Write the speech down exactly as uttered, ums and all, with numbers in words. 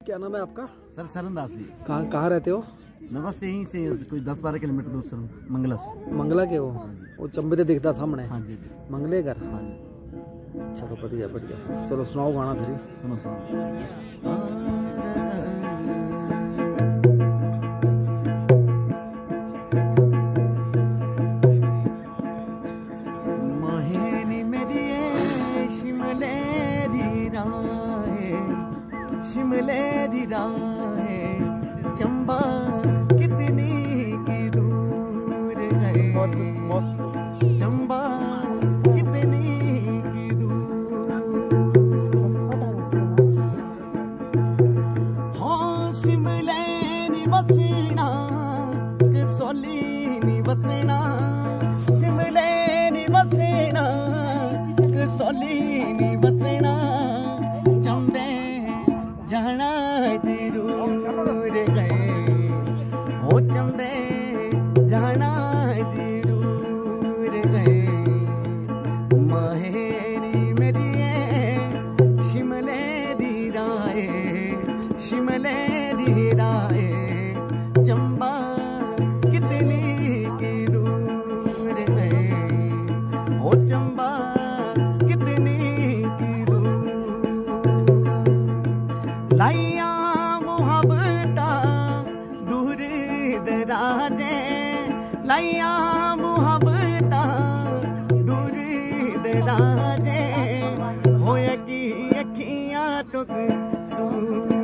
क्या नाम है आपका? सर सरनदास जी। कहाँ कहाँ रहते हो? मैं बस यहीं से कुछ दस बारह किलोमीटर दूर सर, मंगला से। मंगला के हो? वो चंबे ते दिखता सामने। हाँ जी। मंगले घर। हाँ जी। चलो बढ़िया बढ़िया। चलो सुनाओ गाना फिर। सुनो सुनो। माहेनी मेरी शिमले दी राहें, शिमले दी राहें, चंबा कितनी की दूर है, चंबा कितनी की दूर। हाँ शिमले नी बसना, कसौली नी बसना, शिमले नी बसना, कसौली नी बसना, चंबे जाना जरूर गए, हो चंबे जाना जरूर गए। माहेरी मेरी शिमले दी राहे, शिमले दी राहे, चंबा कितनी की दूर है, हो चंबा कितनी की दूर। लाइया मुहब्बता दूर दराजे, लाइया मुहब्बता दूर दराजे, होया की अखियां तुक सूर